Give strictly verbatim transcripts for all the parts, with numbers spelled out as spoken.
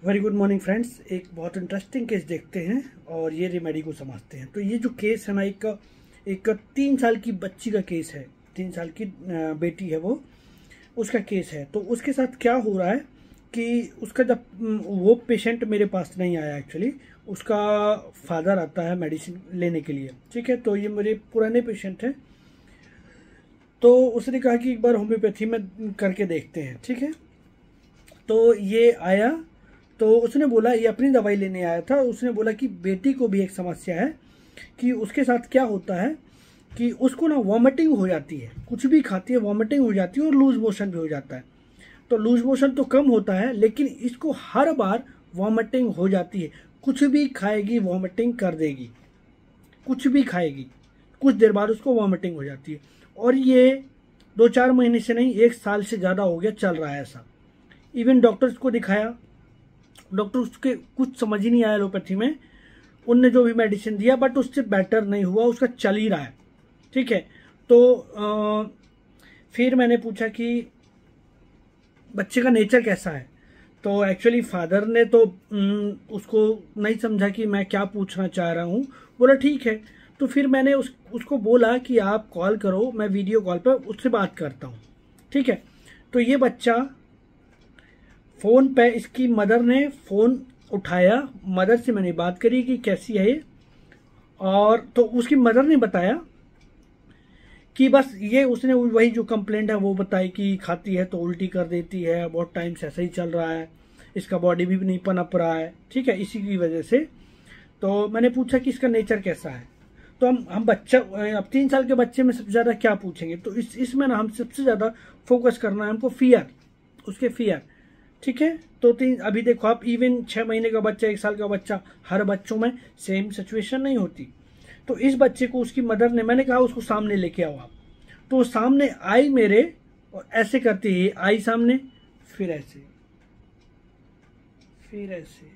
Very good morning friends. एक बहुत interesting case देखते हैं और ये रेमेडी को समझते हैं। तो ये जो केस है ना, एक एक तीन साल की बच्ची का केस है। तीन साल की बेटी है वो, उसका केस है। तो उसके साथ क्या हो रहा है कि उसका जब वो पेशेंट मेरे पास नहीं आया, एक्चुअली उसका फादर आता है मेडिसिन लेने के लिए। ठीक है, तो ये मेरे पुराने पेशेंट हैं। तो उसने कहा कि एक बार होम्योपैथी में करके देखते हैं। ठीक है, तो ये आया तो उसने बोला, ये अपनी दवाई लेने आया था। उसने बोला कि बेटी को भी एक समस्या है कि उसके साथ क्या होता है कि उसको ना वॉमिटिंग हो जाती है, कुछ भी खाती है वॉमिटिंग हो जाती है और लूज मोशन भी हो जाता है। तो लूज मोशन तो कम होता है, लेकिन इसको हर बार वॉमिटिंग हो जाती है। कुछ भी खाएगी वॉमिटिंग कर देगी, कुछ भी खाएगी, कुछ देर बाद उसको वॉमिटिंग हो जाती है। और ये दो चार महीने से नहीं, एक साल से ज़्यादा हो गया चल रहा है ऐसा। इवन डॉक्टर्स को दिखाया, डॉक्टर उसके कुछ समझ ही नहीं आया एलोपैथी में। उनने जो भी मेडिसिन दिया बट उससे बेटर नहीं हुआ, उसका चल ही रहा है। ठीक है, तो आ, फिर मैंने पूछा कि बच्चे का नेचर कैसा है। तो एक्चुअली फादर ने तो उसको नहीं समझा कि मैं क्या पूछना चाह रहा हूँ। बोला ठीक है। तो फिर मैंने उस उसको बोला कि आप कॉल करो, मैं वीडियो कॉल पर उससे बात करता हूँ। ठीक है, तो ये बच्चा फ़ोन पे, इसकी मदर ने फ़ोन उठाया, मदर से मैंने बात करी कि कैसी है ये। और तो उसकी मदर ने बताया कि बस ये, उसने वही जो कंप्लेंट है वो बताई कि खाती है तो उल्टी कर देती है, बहुत टाइम से ऐसा ही चल रहा है, इसका बॉडी भी नहीं पनप रहा है। ठीक है, इसी की वजह से। तो मैंने पूछा कि इसका नेचर कैसा है। तो हम हम बच्चा, अब तीन साल के बच्चे में सबसे ज़्यादा क्या पूछेंगे, तो इस इसमें ना हम सबसे ज़्यादा फोकस करना है हमको फियर, उसके फियर। ठीक है, तो तीन अभी देखो आप, इवन छः महीने का बच्चा, एक साल का बच्चा, हर बच्चों में सेम सिचुएशन नहीं होती। तो इस बच्चे को उसकी मदर ने, मैंने कहा उसको सामने लेके आओ आप। तो सामने आई मेरे, और ऐसे करती है, आई सामने, फिर ऐसे, फिर ऐसे,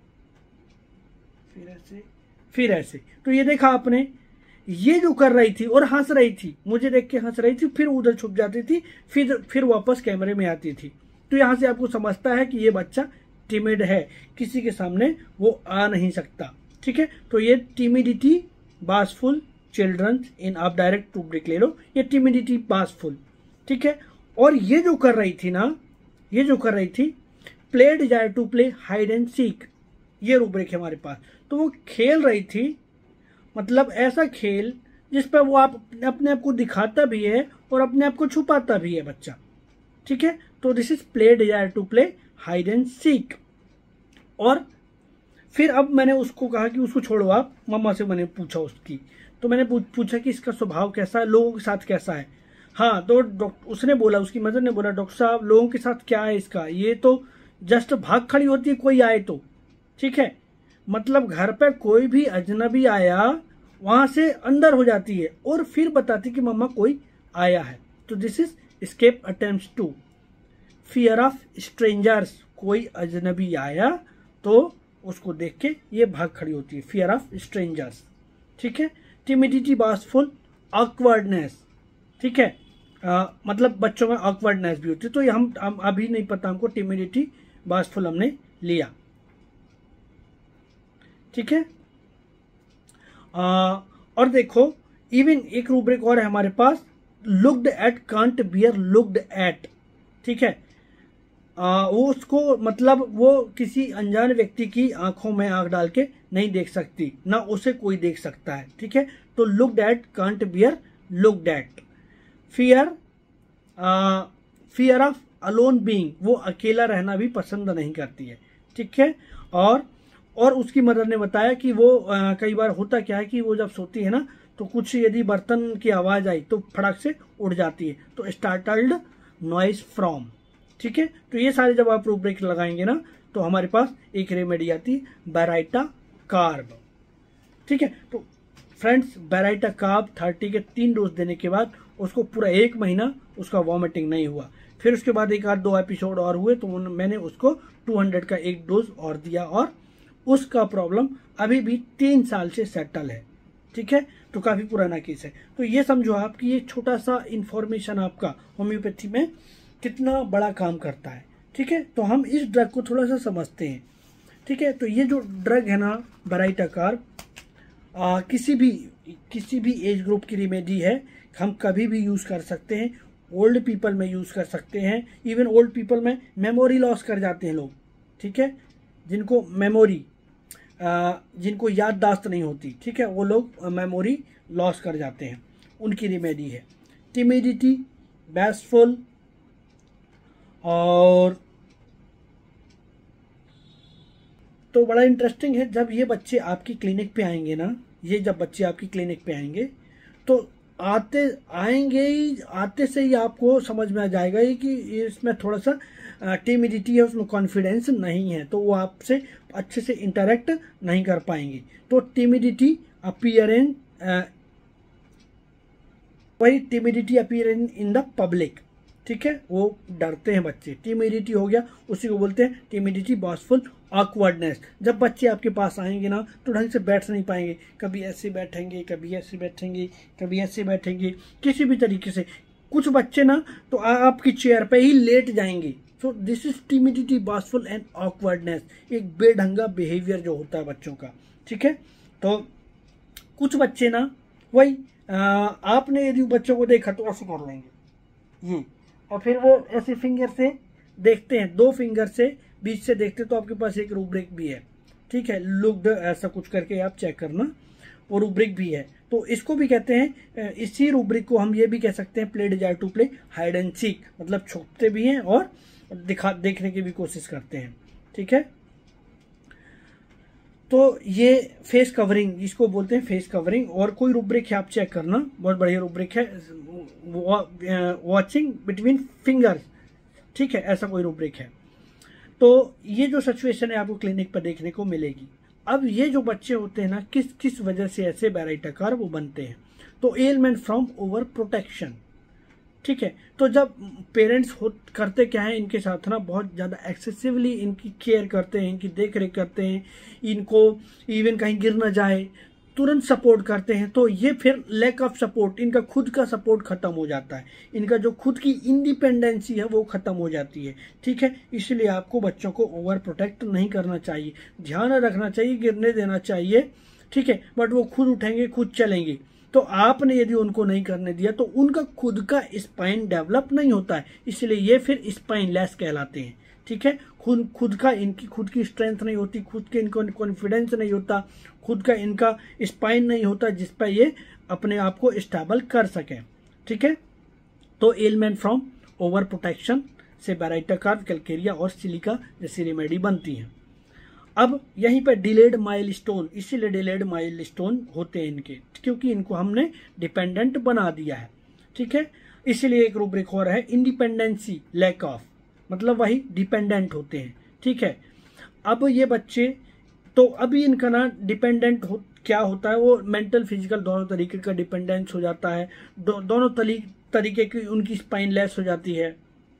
फिर ऐसे, फिर ऐसे। तो ये देखा आपने, ये जो कर रही थी और हंस रही थी, मुझे देख के हंस रही थी, फिर उधर छुप जाती थी, फिर फिर वापस कैमरे में आती थी। तो यहां से आपको समझता है कि ये बच्चा टिमिड है, किसी के सामने वो आ नहीं सकता। ठीक है, तो ये टिमिडिटी बासफुल चिल्ड्रन इन, आप डायरेक्ट रूब्रिक ले लो, ये टिमिडिटी बासफुल। ठीक है, और ये जो कर रही थी ना, ये जो कर रही थी, play desire to play hide and seek, ये रूब्रिक है हमारे पास। तो वो खेल रही थी, मतलब ऐसा खेल जिस पर वो आप अपने आप को दिखाता भी है और अपने आप को छुपाता भी है बच्चा। ठीक है, तो this is play desire to play hide and seek. और फिर अब मैंने उसको कहा कि उसको छोड़ो आप, मम्मा से मैंने पूछा उसकी, तो मैंने पूछा कि इसका स्वभाव कैसा है, लोगों के साथ कैसा है। हाँ, तो उसने बोला, उसकी मदर ने बोला, डॉक्टर साहब लोगों के साथ क्या है इसका, ये तो जस्ट भाग खड़ी होती है कोई आए तो। ठीक है, मतलब घर पे कोई भी अजनबी आया वहां से अंदर हो जाती है और फिर बताती कि मम्मा कोई आया है। तो this is escape attempts to fear of strangers, कोई अजनबी आया तो उसको देख के ये भाग खड़ी होती है, फियर ऑफ स्ट्रेंजर्स। ठीक है, टिमिडिटी बासफुल ऑकवर्डनेस। ठीक है, आ, मतलब बच्चों में ऑकवर्डनेस भी होती है। तो ये हम, हम अभी नहीं पता हमको, टिमिडिटी बासफुल हमने लिया। ठीक है, आ, और देखो इवन एक रूब्रिक और है हमारे पास, looked at can't bear looked at. ठीक है, आ, वो उसको, मतलब वो किसी अनजान व्यक्ति की आंखों में आंख डाल के नहीं देख सकती, ना उसे कोई देख सकता है। ठीक है, तो looked at can't bear looked at. Fear, fear of alone being, वो अकेला रहना भी पसंद नहीं करती है। ठीक है, और और उसकी मदर ने बताया कि वो आ, कई बार होता क्या है कि वो जब सोती है ना, तो कुछ यदि बर्तन की आवाज आई तो फड़क से उड़ जाती है, तो स्टार्टल्ड नॉइज फ्रॉम। ठीक है, तो ये सारे जब आप रूब्रिक लगाएंगे ना, तो हमारे पास एक रेमेडी आती है, बेराइटा कार्ब। ठीक है, तो फ्रेंड्स, बेराइटा कार्ब थर्टी के तीन डोज देने के बाद उसको पूरा एक महीना उसका वॉमिटिंग नहीं हुआ। फिर उसके बाद एक आध दो एपिसोड और हुए तो मैंने उसको टू हंड्रेड का एक डोज और दिया, और उसका प्रॉब्लम अभी भी तीन साल से सेटल है। ठीक है, तो काफी पुराना केस है। तो ये समझो आप कि ये छोटा सा इंफॉर्मेशन आपका होम्योपैथी में कितना बड़ा काम करता है। ठीक है, तो हम इस ड्रग को थोड़ा सा समझते हैं। ठीक है। तो ये जो ड्रग है ना बेराइटाकार, किसी भी किसी भी एज ग्रुप की रिमेडी है, हम कभी भी यूज़ कर सकते हैं। ओल्ड पीपल में यूज़ कर सकते हैं, इवन ओल्ड पीपल में मेमोरी लॉस कर जाते हैं लोग, ठीक है, जिनको मेमोरी जिनको याददाश्त नहीं होती, ठीक है, वो लोग मेमोरी लॉस कर जाते हैं, उनकी रिमेडी है। टिमिडिटी, बैसफुल, और तो बड़ा इंटरेस्टिंग है जब ये बच्चे आपकी क्लिनिक पे आएंगे ना, ये जब बच्चे आपकी क्लिनिक पे आएंगे तो आते आएंगे ही आते से ही आपको समझ में आ जाएगा ही कि इसमें थोड़ा सा टिमिडिटी है, उसमें कॉन्फिडेंस नहीं है, तो वो आपसे अच्छे से इंटरेक्ट नहीं कर पाएंगे। तो टिमिडिटी अपीयरेंस, वही timidity appearance in the public, ठीक है, वो डरते हैं बच्चे, टिमिडिटी हो गया, उसी को बोलते हैं टिमिडिटी, बॉसफुल, ऑकवर्डनेस। जब बच्चे आपके पास आएंगे ना तो ढंग से बैठ नहीं पाएंगे, कभी ऐसे बैठेंगे, कभी ऐसे बैठेंगे, कभी ऐसे बैठेंगे, किसी भी तरीके से। कुछ बच्चे ना तो आपकी चेयर पे ही लेट जाएंगे। So this is timidity, bashful and awkwardness, एक बेढंगा बिहेवियर जो होता है बच्चों का, ठीक है। तो कुछ बच्चे ना वही आ, आपने यदि बच्चों को देखा तो ऐसे कर लेंगे ये, और फिर वो ऐसे फिंगर से देखते हैं, दो फिंगर से बीच से देखते, तो आपके पास एक रूब्रिक भी है, ठीक है, लुक्ड ऐसा कुछ करके आप चेक करना, वो रूब्रिक भी है। तो इसको भी कहते हैं, इसी रूब्रिक को हम ये भी कह सकते हैं play desire to play hide and seek, मतलब छुपते भी हैं और दिखा देखने की भी कोशिश करते हैं, ठीक है। तो ये फेस कवरिंग, इसको बोलते हैं फेस कवरिंग। और कोई रूब्रिक है आप चेक करना, बहुत बढ़िया रूब्रिक है, वॉचिंग बिटवीन फिंगर्स, ठीक है, ऐसा कोई रूब्रिक है। तो ये जो सिचुएशन है आपको क्लिनिक पर देखने को मिलेगी। अब ये जो बच्चे होते हैं ना, किस किस वजह से ऐसे बेराइटाकार वो बनते हैं, तो एलमेंट फ्रॉम ओवर प्रोटेक्शन, ठीक है। तो जब पेरेंट्स हो करते क्या है, इनके साथ ना बहुत ज़्यादा एक्सेसिवली इनकी केयर करते हैं, इनकी देख रेख करते हैं, इनको इवन कहीं गिर ना जाए तुरंत सपोर्ट करते हैं, तो ये फिर लैक ऑफ सपोर्ट, इनका खुद का सपोर्ट खत्म हो जाता है, इनका जो खुद की इंडिपेंडेंसी है वो खत्म हो जाती है, ठीक है। इसलिए आपको बच्चों को ओवर प्रोटेक्ट नहीं करना चाहिए, ध्यान रखना चाहिए, गिरने देना चाहिए, ठीक है, बट वो खुद उठेंगे, खुद चलेंगे। तो आपने यदि उनको नहीं करने दिया तो उनका खुद का स्पाइन डेवलप नहीं होता है, इसलिए ये फिर स्पाइन लेस कहलाते हैं, ठीक है। खुद खुद का इनकी खुद की स्ट्रेंथ नहीं होती, खुद के इनको कॉन्फिडेंस नहीं होता, खुद का इनका स्पाइन नहीं होता जिस पर ये अपने आप को स्टेबल कर सकें, ठीक है। तो एलमेंट फ्रॉम ओवर प्रोटेक्शन से बेराइटाकार, कैलकेरिया और सिलिका जैसी रेमेडी बनती हैं। अब यहीं पर डिलेड माइलस्टोन, इसीलिए डिलेड माइलस्टोन होते हैं इनके, क्योंकि इनको हमने डिपेंडेंट बना दिया है, ठीक है। इसीलिए एक रूब्रिक और है इंडिपेंडेंसी लैक ऑफ, मतलब वही डिपेंडेंट होते हैं, ठीक है। अब ये बच्चे तो अभी इनका ना डिपेंडेंट हो, क्या होता है, वो मेंटल फिजिकल दोनों तरीके का डिपेंडेंस हो जाता है, दो, दोनों तरीके की उनकी स्पाइन लेस हो जाती है।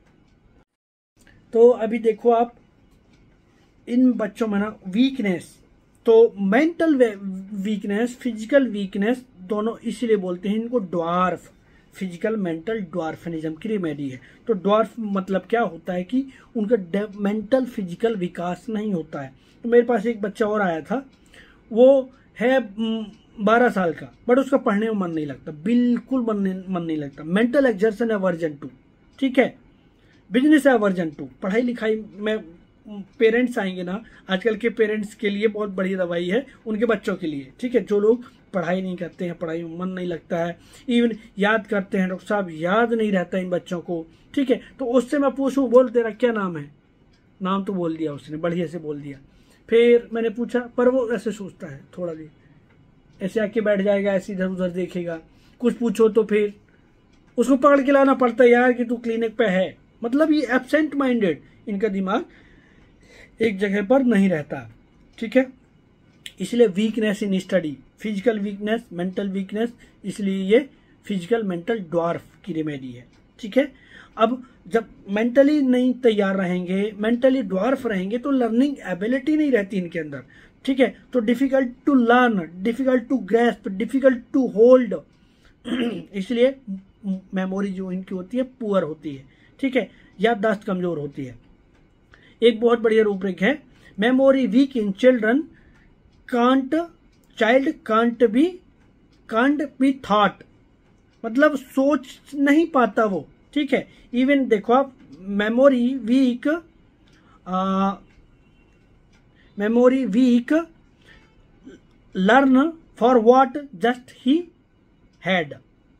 तो अभी देखो आप इन बच्चों में ना वीकनेस, तो मेंटल वीकनेस, फिजिकल वीकनेस दोनों, इसीलिए बोलते हैं इनको ड्वार्फ, फिजिकल मेंटल ड्वार्फनिज्म की रेमेडी है। तो ड्वार्फ मतलब क्या होता है कि उनका मेंटल फिजिकल विकास नहीं होता है। तो मेरे पास एक बच्चा और आया था, वो है बारह साल का, बट उसका पढ़ने में मन नहीं लगता, बिल्कुल मन मन नहीं लगता, मेंटल एक्सर्शन है वर्जन टू, ठीक है, बिजनेस है वर्जन टू। पढ़ाई लिखाई में पेरेंट्स आएंगे ना, आजकल के पेरेंट्स के लिए बहुत बड़ी दवाई है उनके बच्चों के लिए, ठीक है, जो लोग पढ़ाई नहीं करते हैं, पढ़ाई में मन नहीं लगता है, इवन याद करते हैं डॉक्टर साहब, याद नहीं रहता इन बच्चों को, ठीक है। तो उससे मैं पूछूं, बोल तेरा क्या नाम है, नाम तो बोल दिया उसने, बढ़िया से बोल दिया। फिर मैंने पूछा, पर वो ऐसे सोचता है, थोड़ा देर ऐसे आके बैठ जाएगा, ऐसे इधर उधर देखेगा, कुछ पूछो तो फिर उसको पकड़ के लाना पड़ता है यार कि तू क्लिनिक पे है, मतलब ये एब्सेंट माइंडेड, इनका दिमाग एक जगह पर नहीं रहता, ठीक है। इसलिए weakness in study, physical weakness, mental weakness, इसलिए ये फिजिकल मेंटल ड्वार्फ की रेमेडी है, ठीक है। अब जब मेंटली नहीं तैयार रहेंगे, मेंटली ड्वार्फ रहेंगे, तो लर्निंग एबिलिटी नहीं रहती इनके अंदर, ठीक है। तो difficult to learn, difficult to grasp, difficult to hold, इसलिए मेमोरी जो इनकी होती है पुअर होती है, ठीक है, याददाश्त कमजोर होती है। एक बहुत बढ़िया रूपरेख है memory weak in children can't child can't be can't be thought, मतलब सोच नहीं पाता वो, ठीक है। इवन देखो आप, memory weak memory weak learn for what just he had.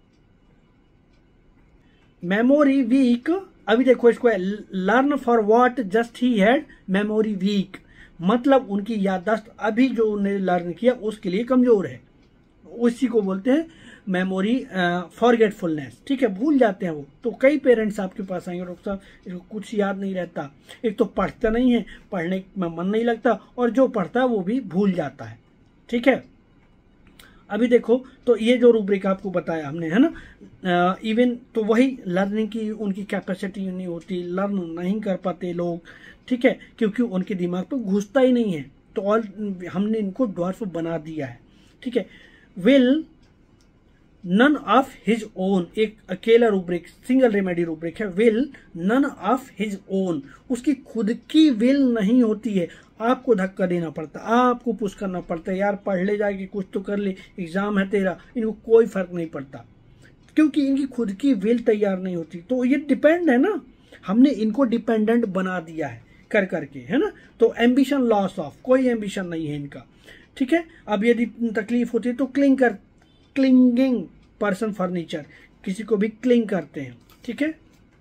Memory weak, अभी देखो इसको, learn for what just he had, memory weak, मतलब उनकी याददाश्त अभी जो उन्हें लर्न किया उसके लिए कमजोर है, उसी को बोलते हैं मेमोरी फॉरगेटफुलनेस, ठीक है, भूल जाते हैं वो। तो कई पेरेंट्स आपके पास आएंगे, डॉक्टर साहब इसको कुछ याद नहीं रहता, एक तो पढ़ता नहीं है, पढ़ने में मन नहीं लगता, और जो पढ़ता है वो भी भूल जाता है, ठीक है। अभी देखो, तो ये जो रूब्रिक आपको बताया हमने, है ना, इवन तो वही लर्निंग की उनकी कैपेसिटी नहीं होती, लर्न नहीं कर पाते लोग, ठीक है, क्योंकि उनके दिमाग पे घुसता ही नहीं है। तो ऑल हमने इनको ड्वार्फ बना दिया है, ठीक है। Will none of his own, एक अकेला रूब्रिक, सिंगल रेमेडी रूब्रिक है। Will none of his own, उसकी खुद की विल नहीं होती है, आपको धक्का देना पड़ता, आपको पुश करना पड़ता है, यार पढ़ ले जाएगी, कुछ तो कर ले, एग्जाम है तेरा, इनको कोई फर्क नहीं पड़ता, क्योंकि इनकी खुद की विल तैयार नहीं होती। तो ये डिपेंड है ना, हमने इनको डिपेंडेंट बना दिया है कर करके, है ना। तो एम्बिशन लॉस ऑफ, कोई एम्बिशन नहीं है इनका, ठीक है। अब यदि तकलीफ होती है तो क्लिंग कर, क्लिंगिंग पर्सन फर्नीचर, किसी को भी क्लिंग करते हैं, ठीक है।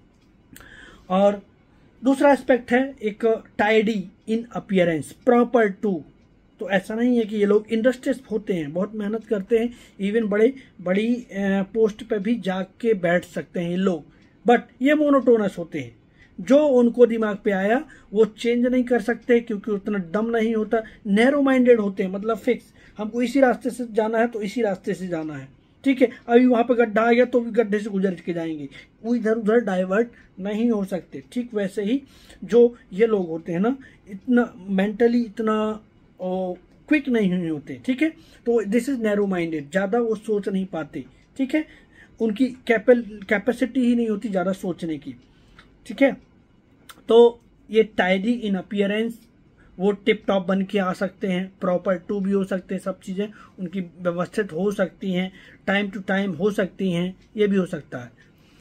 और दूसरा एस्पेक्ट है एक tidy in appearance, proper to. तो ऐसा नहीं है कि ये लोग इंडस्ट्रियस होते हैं, बहुत मेहनत करते हैं, इवन बड़े बड़ी पोस्ट पे भी जाग के बैठ सकते हैं ये लोग, बट ये मोनोटोनस होते हैं, जो उनको दिमाग पे आया वो चेंज नहीं कर सकते, क्योंकि उतना दम नहीं होता। नैरो माइंडेड होते हैं, मतलब फिक्स, हमको इसी रास्ते से जाना है तो इसी रास्ते से जाना है, ठीक है। अभी वहां पे गड्ढा आ गया तो भी गड्ढे से गुजर के जाएंगे, वो इधर उधर डाइवर्ट नहीं हो सकते। ठीक वैसे ही जो ये लोग होते हैं ना, इतना मेंटली इतना क्विक नहीं होते, ठीक है। तो दिस इज नैरो माइंडेड, ज्यादा वो सोच नहीं पाते, ठीक है, उनकी कैपेसिटी ही नहीं होती ज्यादा सोचने की, ठीक है। तो ये टाइडी इन अपीयरेंस, वो टिप टॉप बन के आ सकते हैं, प्रॉपर टू भी हो सकते हैं, सब चीज़ें उनकी व्यवस्थित हो सकती हैं, टाइम टू टाइम हो सकती हैं, ये भी हो सकता है।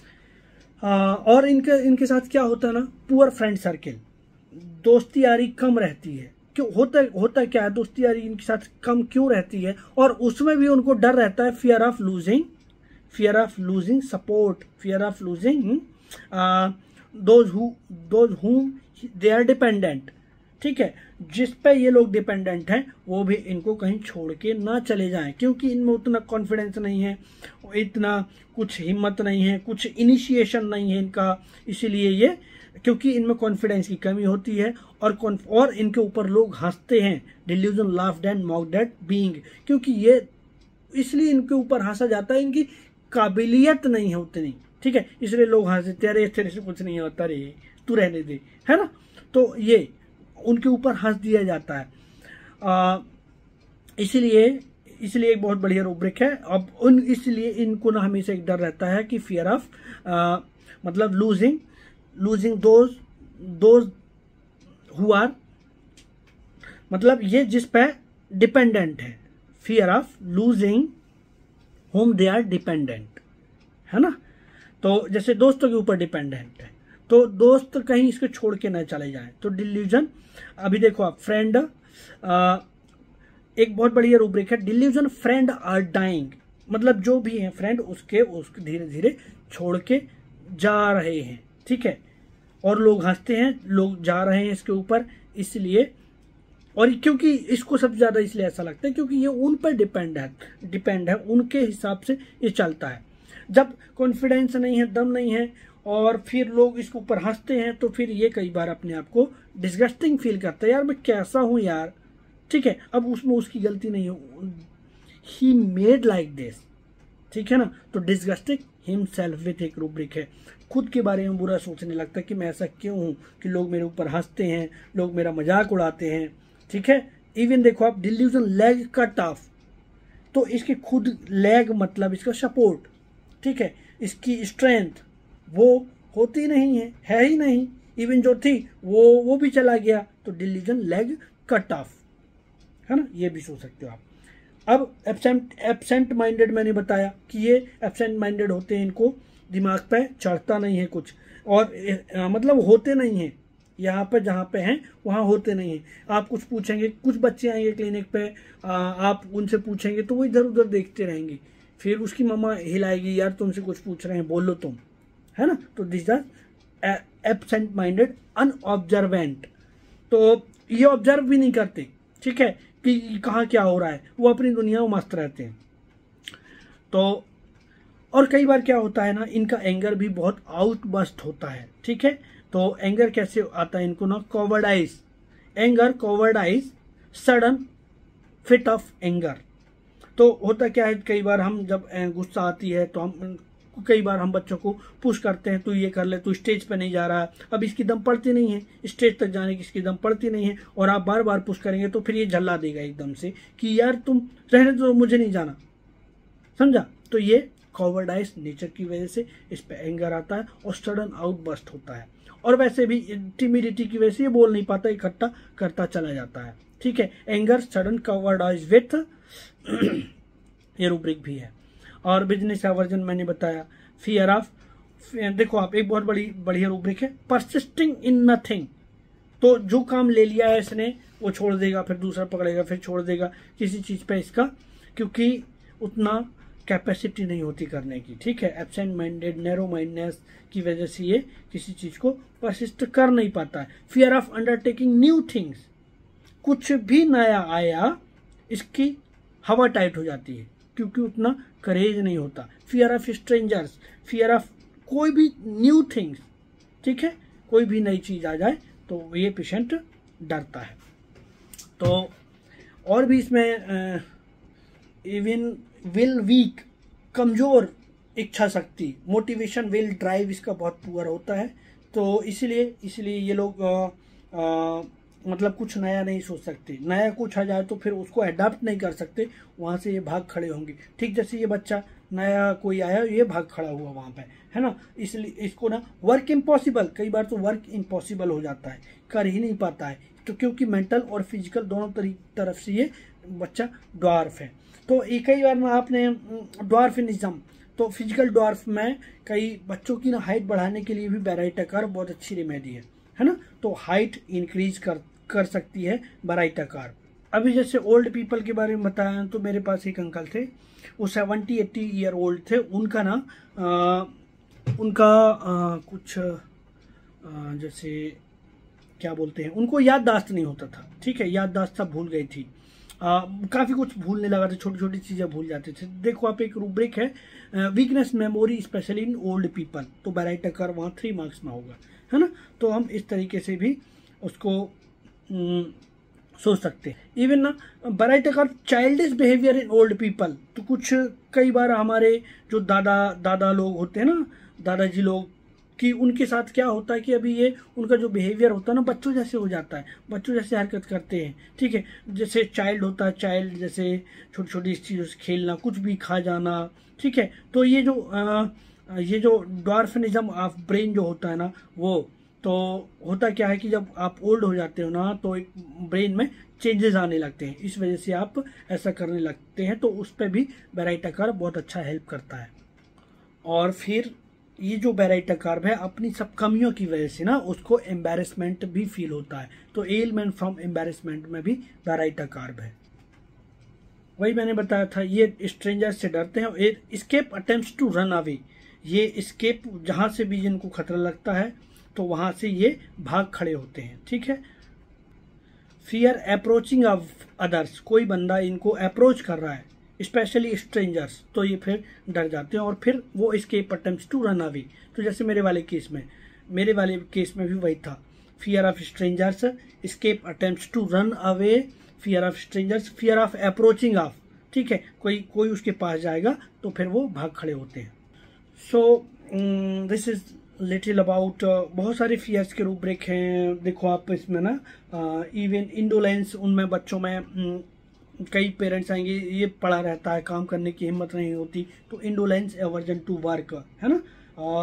आ, और इनके इनके साथ क्या होता है ना, पुअर फ्रेंड सर्किल, दोस्ती यारी कम रहती है। क्यों होता होता क्या है, दोस्ती यारी इनके साथ कम क्यों रहती है, और उसमें भी उनको डर रहता है, fear of losing, fear of losing support, fear of losing those who those whom they are dependent, ठीक है। जिस पे ये लोग डिपेंडेंट हैं वो भी इनको कहीं छोड़ के ना चले जाएं, क्योंकि इनमें उतना कॉन्फिडेंस नहीं है, इतना कुछ हिम्मत नहीं है, कुछ इनिशिएशन नहीं है इनका, इसीलिए ये, क्योंकि इनमें कॉन्फिडेंस की कमी होती है, और और इनके ऊपर लोग हंसते हैं, delusion laughed and mocked at being, क्योंकि ये इसलिए इनके ऊपर हंसा जाता है, इनकी काबिलियत नहीं है उतनी, ठीक है, इसलिए लोग हंसते, अरे तेरे से कुछ नहीं होता रे, तू रहने दे, है ना। तो ये उनके ऊपर हंस दिया जाता है, इसलिए इसलिए एक बहुत बढ़िया रूब्रिक है। अब उन इसलिए इनको ना हमेशा एक डर रहता है कि फियर ऑफ मतलब losing losing those those who are, मतलब ये जिस पे डिपेंडेंट है, fear of losing whom they are dependent, है ना। तो जैसे दोस्तों के ऊपर डिपेंडेंट है, तो दोस्त कहीं इसको छोड़ के ना चले जाएं, तो डिल्यूजन। अभी देखो आप, फ्रेंड, एक बहुत बढ़िया रूब्रिक है, डिल्यूजन फ्रेंड आर डाइंग, मतलब जो भी है फ्रेंड उसके उसके धीरे धीरे छोड़ के जा रहे हैं, ठीक है, और लोग हंसते हैं, लोग जा रहे हैं इसके ऊपर, इसलिए, और क्योंकि इसको सबसे ज्यादा इसलिए ऐसा लगता है क्योंकि ये उन पर डिपेंड है डिपेंड है उनके हिसाब से ये चलता है। जब कॉन्फिडेंस नहीं है, दम नहीं है, और फिर लोग इसके ऊपर हंसते हैं, तो फिर ये कई बार अपने आप को डिस्गस्टिंग फील करता है, यार मैं कैसा हूं यार, ठीक है। अब उसमें उसकी गलती नहीं है, ही मेड लाइक दिस, ठीक है ना। तो डिस्गस्टिंग हिमसेल्फ विथ एक रूब्रिक है, खुद के बारे में बुरा सोचने लगता है कि मैं ऐसा क्यों हूं कि लोग मेरे ऊपर हंसते हैं, लोग मेरा मजाक उड़ाते हैं, ठीक है। इवन देखो आप, डिल्यूजन लेग कट ऑफ, तो इसके खुद लेग मतलब इसका सपोर्ट, ठीक है, इसकी स्ट्रेंथ वो होती नहीं है, है ही नहीं, इवन जो थी वो वो भी चला गया, तो डिलीजन लेग कट ऑफ, है ना, ये भी सोच सकते हो आप। अब एब्सेंट एब्सेंट माइंडेड मैंने बताया कि ये एब्सेंट माइंडेड होते हैं, इनको दिमाग पे चढ़ता नहीं है कुछ, और आ, मतलब होते नहीं हैं यहाँ पे, जहाँ पे हैं वहाँ होते नहीं हैं। आप कुछ पूछेंगे, कुछ बच्चे आएंगे क्लिनिक पे, आ, आप उनसे पूछेंगे तो वो इधर उधर देखते रहेंगे, फिर उसकी मम्मा हिलाएगी, यार तुमसे कुछ पूछ रहे हैं बोलो तुम, है ना। तो this are absent minded unobservant, तो ये ऑब्जर्व भी नहीं करते, ठीक है, कि कहाँ क्या हो रहा है, वो अपनी दुनिया में मस्त रहते हैं। तो और कई बार क्या होता है ना, इनका एंगर भी बहुत आउटबस्ट होता है, ठीक है। तो एंगर कैसे आता है इनको ना, cowardice anger, cowardice sudden fit of anger. तो होता क्या है, कई बार हम जब गुस्सा आती है तो हम कई बार हम बच्चों को पुश करते हैं, तू ये कर ले, तू स्टेज पे नहीं जा रहा, अब इसकी दम पड़ती नहीं है, स्टेज तक जाने की इसकी दम पड़ती नहीं है, और आप बार बार पुश करेंगे तो फिर ये झल्ला देगा एकदम से कि यार तुम रहने दो, मुझे नहीं जाना, समझा। तो ये कॉवर्डाइज नेचर की वजह से इस पे एंगर आता है और सडन आउटबर्स्ट होता है, और वैसे भी टिमिडिटी की वजह से ये बोल नहीं पाता, इकट्ठा करता चला जाता है, ठीक है। एंगर सडन कॉवर्डाइज विथ ये रूब्रिक भी है। और बिजनेस एवर्जन मैंने बताया, फियर ऑफ, देखो आप एक बहुत बड़ी बढ़िया रूब्रिक है, परसिस्टिंग इन नथिंग। तो जो काम ले लिया है इसने वो छोड़ देगा, फिर दूसरा पकड़ेगा, फिर छोड़ देगा किसी चीज पे इसका, क्योंकि उतना कैपेसिटी नहीं होती करने की, ठीक है। एब्सेंट माइंडेड, नैरो माइंडनेस की वजह से ये किसी चीज को परसिस्ट कर नहीं पाता है। Fear of undertaking new things, कुछ भी नया आया इसकी हवा टाइट हो जाती है, क्योंकि उतना करेज नहीं होता। Fear of strangers, fear of कोई भी न्यू थिंग्स, ठीक है, कोई भी नई चीज आ जाए तो ये पेशेंट डरता है। तो और भी इसमें इवन विल वीक, कमजोर इच्छा शक्ति, मोटिवेशन, विल ड्राइव इसका बहुत पुअर होता है। तो इसलिए इसलिए ये लोग आ, आ, मतलब कुछ नया नहीं सोच सकते, नया कुछ आ जाए तो फिर उसको अडाप्ट नहीं कर सकते, वहां से ये भाग खड़े होंगे। ठीक जैसे ये बच्चा नया कोई आया, ये भाग खड़ा हुआ वहां पे, है ना। इसलिए इसको ना वर्क इम्पॉसिबल, कई बार तो वर्क इम्पॉसिबल हो जाता है, कर ही नहीं पाता है, तो क्योंकि मेंटल और फिजिकल दोनों तरफ से ये बच्चा ड्वार्फ है। तो कई बार ना आपने ड्वार्फिनिज्म, तो फिजिकल ड्वार्फ में कई बच्चों की ना हाइट बढ़ाने के लिए भी बेराइटाकार बहुत अच्छी रेमेडी है, है ना। तो हाइट इंक्रीज कर कर सकती है बेराइटाकार। अभी जैसे ओल्ड पीपल के बारे में बताया, तो मेरे पास एक अंकल थे, वो सेवेंटी एट्टी ईयर ओल्ड थे। उनका ना आ, उनका आ, कुछ आ, जैसे क्या बोलते हैं, उनको याददाश्त नहीं होता था, ठीक है, याददाश्त सब भूल गई थी, काफ़ी कुछ भूलने लगा था, छोटी छोटी चीज़ें भूल जाते थे। देखो आप एक रूब्रिक है, weakness memory specially in old people, तो बेराइटाकार वहाँ थ्री मार्क्स में होगा, है ना। तो हम इस तरीके से भी उसको सोच सकते हैं। इवन ना Baryta carb childish behaviour in old people, तो कुछ कई बार हमारे जो दादा दादा लोग होते हैं ना, दादाजी लोग, कि उनके साथ क्या होता है कि अभी ये उनका जो बिहेवियर होता है ना बच्चों जैसे हो जाता है, बच्चों जैसे हरकत करते हैं, ठीक है। जैसे चाइल्ड होता है, चाइल्ड जैसे छोटी छोटी चीज़ों से खेलना, कुछ भी खा जाना, ठीक है। तो ये जो आ, ये जो ड्वार्फिनिज्म ऑफ ब्रेन जो होता है ना, वो तो होता क्या है कि जब आप ओल्ड हो जाते हो ना, तो एक ब्रेन में चेंजेस आने लगते हैं, इस वजह से आप ऐसा करने लगते हैं। तो उस पर भी बेराइटाकार बहुत अच्छा हेल्प करता है। और फिर ये जो बेराइटाकार है, अपनी सब कमियों की वजह से ना उसको एम्बेरसमेंट भी फील होता है, तो एलमेंट फ्रॉम एम्बेरसमेंट में भी बेराइटाकार है। वही मैंने बताया था, ये स्ट्रेंजर से डरते हैं। और escape attempts to run away, ये एस्केप जहां से भी जिनको खतरा लगता है तो वहां से ये भाग खड़े होते हैं, ठीक है। फियर अप्रोचिंग ऑफ अदर्स, कोई बंदा इनको अप्रोच कर रहा है, स्पेशली स्ट्रेंजर्स, तो ये फिर डर जाते हैं और फिर वो escape attempts to run away. तो जैसे मेरे वाले केस में मेरे वाले केस में भी वही था, fear of strangers, escape attempts to run away, fear of strangers, fear of approaching of, ठीक है, कोई कोई उसके पास जाएगा तो फिर वो भाग खड़े होते हैं। So this is little about, बहुत सारे फियर्स के रूब्रिक हैं। देखो आप इसमें ना इवन इंडोलेंस, उनमें बच्चों में um, कई पेरेंट्स आएंगे, ये पड़ा रहता है, काम करने की हिम्मत नहीं होती, तो इंडोलेंस एवर्जन टू वर्क, है ना। और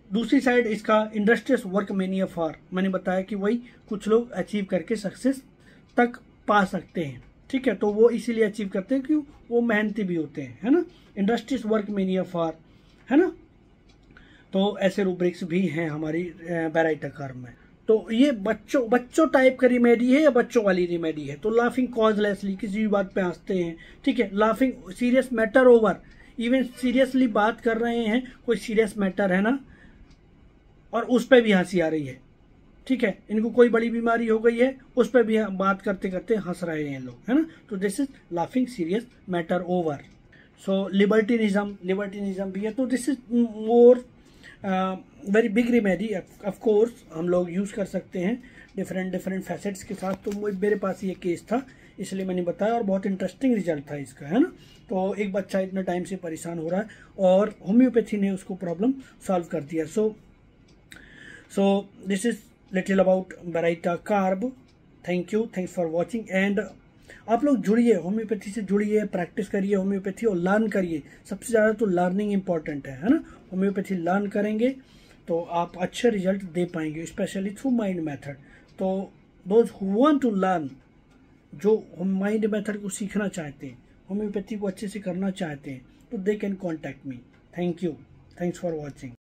दूसरी साइड इसका इंडस्ट्रियस वर्क मेनिया फॉर, मैंने बताया कि वही कुछ लोग अचीव करके सक्सेस तक पा सकते हैं, ठीक है। तो वो इसीलिए अचीव करते हैं क्यों, वो मेहनती भी होते हैं, है ना। इंडस्ट्रियस वर्क मेनिया फॉर, है ना। तो ऐसे रूब्रिक्स भी हैं हमारी बैराइटा कर्व में। तो ये बच्चों बच्चों टाइप का रिमेडी है या बच्चों वाली रिमेडी है। तो लाफिंग कॉजलेसली, किसी भी बात पे हंसते हैं, ठीक है। Laughing serious matter over, even seriously बात कर रहे हैं, कोई सीरियस मैटर है ना, और उस पर भी हंसी आ रही है, ठीक है। इनको कोई बड़ी बीमारी हो गई है, उस पर भी बात करते करते हंस रहे हैं लोग, है ना। तो this is laughing serious matter over. So libertinism, libertinism भी है। तो this is more very big remedy, of course हम लोग यूज़ कर सकते हैं डिफरेंट डिफरेंट फैसेट्स के साथ। तो मेरे पास ये केस था इसलिए मैंने बताया, और बहुत इंटरेस्टिंग रिजल्ट था इसका, है ना। तो एक बच्चा इतना टाइम से परेशान हो रहा है और होम्योपैथी ने उसको प्रॉब्लम सॉल्व कर दिया। So so this is little about Baryta carb. Thank you, thanks for watching. And आप लोग जुड़िए, होम्योपैथी से जुड़िए, प्रैक्टिस करिए होम्योपैथी और लर्न करिए। सबसे ज़्यादा तो लर्निंग इंपॉर्टेंट है है ना। होम्योपैथी लर्न करेंगे तो आप अच्छे रिजल्ट दे पाएंगे, स्पेशली थ्रू माइंड मेथड। तो those who want to learn, जो माइंड मेथड को सीखना चाहते हैं, होम्योपैथी को अच्छे से करना चाहते हैं, तो they can contact me. Thank you, thanks for watching.